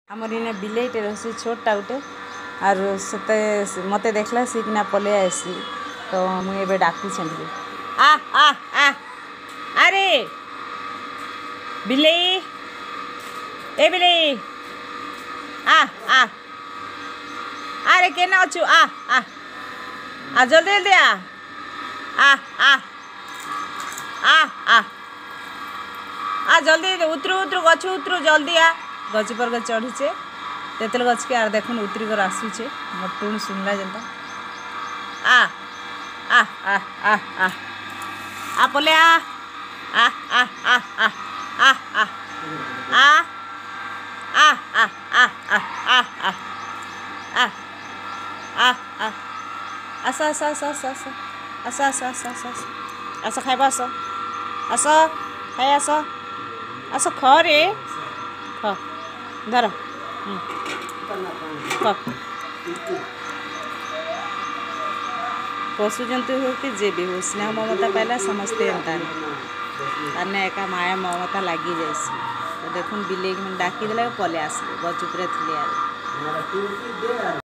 आमर इने बिलेटे रही छोटा गोटे आर से मत देखला सीखना पले आसी तो मुझे डाकुचे आ आ आ अरे बिले ए बिले आ आ अरे के अच्छु आ आ आ जल्दी जल्दी आ आ आ आ आ आ जल्दी उतरू उतरू गछ उतरू जल्दी आ गच पर गच चढ़ीचे तेतल गच के आर देखुन उतरी कर आसुचे मोटून सुनला जनता आ आ आ आ आ आ पले आ आ आ आ आ आ आ आ आ आ आ आ आ आ आ आ आस आस आस आस आस आस आस आस आस आस आस खाइबा आस आस खाइ आस आस ख रे ख धर पशु जंतु हो कि जे भी हो स्नेह ममता पाइला समस्ते एंता ताने एका माया ममता लगी जाइए तो देखुन बिले डाकी देला पले आसले गच उपरे थिले।